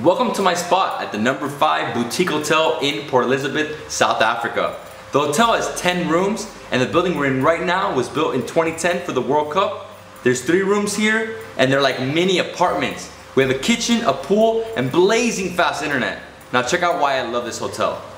Welcome to my spot at the No.5 Boutique Hotel in Port Elizabeth, South Africa. The hotel has 10 rooms and the building we're in right now was built in 2010 for the World Cup. There's 3 rooms here and they're like mini apartments. We have a kitchen, a pool, and blazing fast internet. Now check out why I love this hotel.